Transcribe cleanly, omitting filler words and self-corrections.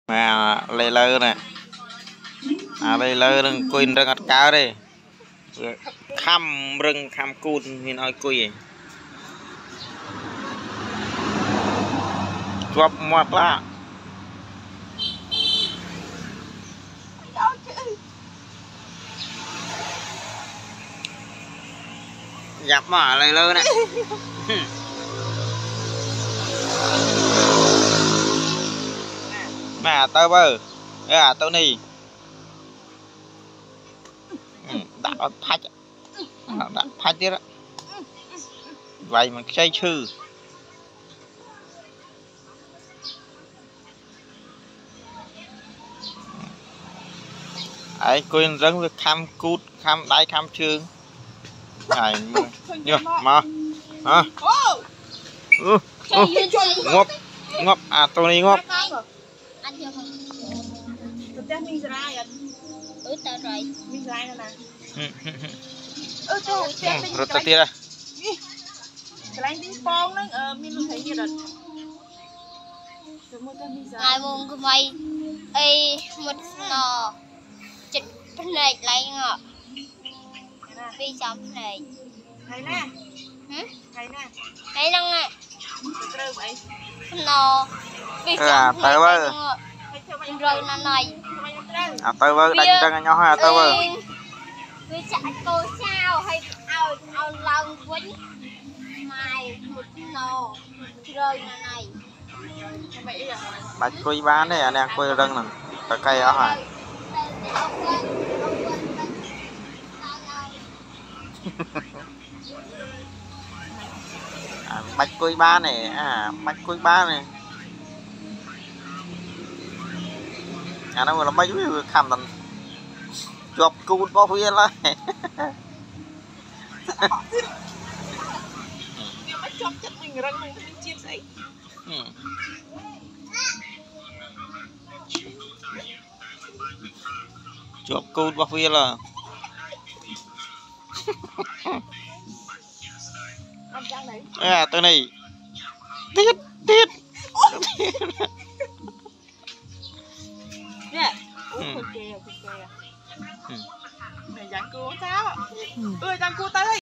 mà lê lơ nè lê lơ rừng quỳnh rừng ắt cá đây khăm rừng khăm cùn mình nói quỳ chụp một lá dập mà lê lơ nè mà tao bơ tao nì đã phách tiết á vậy mà chơi chư ấy quên rắn với khăm cút khăm đáy khăm chương này nhớ mà hả ngọc ngọc tôi đi ngọc anh chưa không? Thực ra mình dry à? Tao rồi. Mình dry nữa nè. Rồi tao tiết à? Cái này đi phong đấy, mình luôn thấy như rồi. Ai muốn cái mày, một nò chật bên này lại ngọ. Vì chấm này. Hay nè. Hay nè. Hay năng nè. Từ vậy. Nò. Vì chấm này lại ngọ. Rồi nó này tao vơ đánh trăng nhau ha tao vơ vì chạy cô sao hay ao lòng quýnh mày một nò rồi nó này bạch quỳ bán đấy anh em quỳ răng nè cái cây đó hả bạch quỳ bán này bạch quỳ bán này nó vừa là mấy đứa khăm thành chụp cút bao phía lại chụp chất mình răng mình chia sẻ chụp cút bao phía là tôi này tiết